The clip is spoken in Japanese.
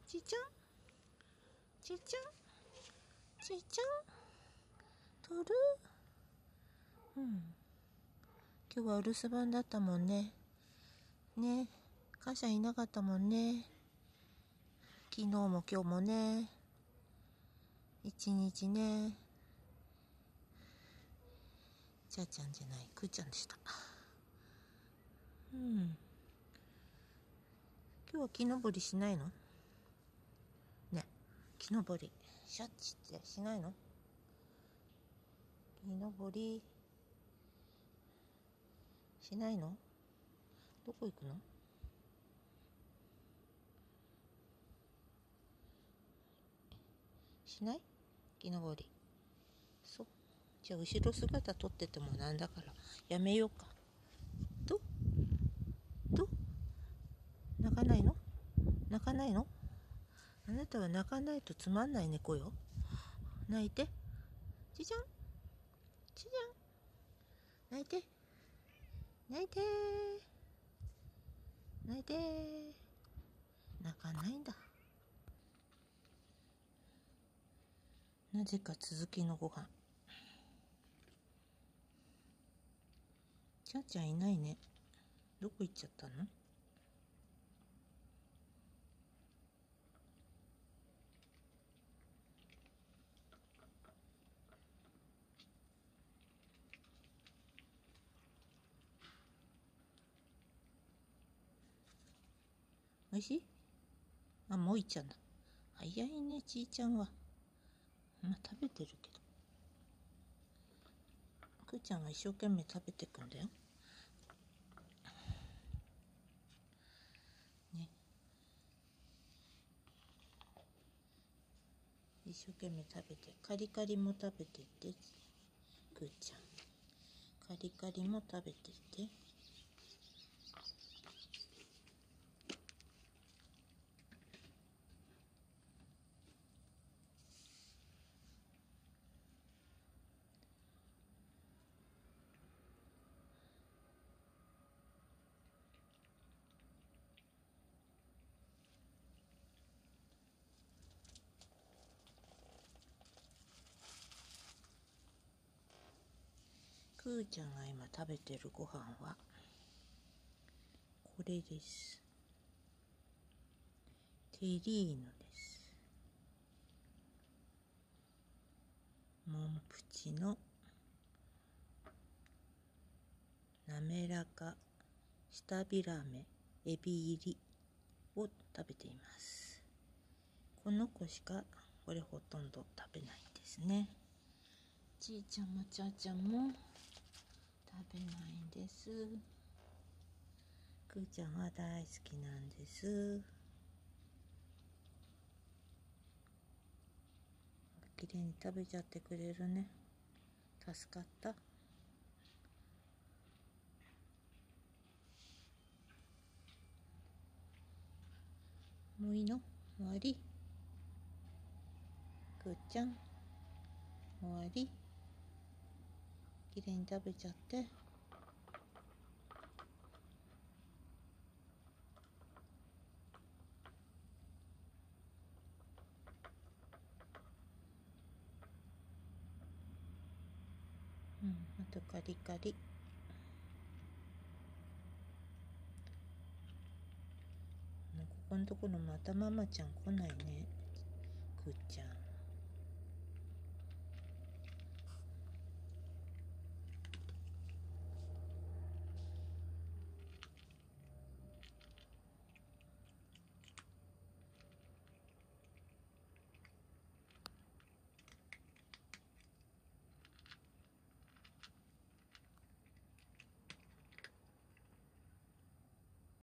ちいちゃんちいちゃんちいちゃん取る。今日はお留守番だったもんね。母ちゃんいなかったもんね。昨日も今日もね。一日ね。ちゃちゃんじゃない、くーちゃんでした。今日は木登りしないの？ね、木登りシャッチってしないの？木登りしないの？どこ行くの？しない？木登り。そう。じゃあ後ろ姿撮っててもなんだからやめようか。ど泣かないの？泣かないの？あなたは泣かないとつまんない猫よ。泣いて。ちいちゃんちいちゃん泣いて泣いて泣いて。泣かないんだ。なぜか続きのご飯。ちゃんちゃんいないね。どこ行っちゃったの？おいしい？あ、もういっちゃうんだ。早いね、ちいちゃんは。食べてるけど。くーちゃんは一生懸命食べてくんだよ。ね。一生懸命食べて。カリカリも食べてって。くーちゃん。カリカリも食べてって。くーちゃんが今食べてるご飯はこれです。テリーヌです。モンプチの滑らか舌ビラメエビ入りを食べています。この子しかこれほとんど食べないですね。ちいちゃんもちゃちゃんも食べないんです。くーちゃんは大好きなんです。きれいに食べちゃってくれるね。助かった。もういいの？終わり？くーちゃん終わり？きれいに食べちゃって。あとカリカリ。ここのところまたママちゃん来ないね。くーちゃん。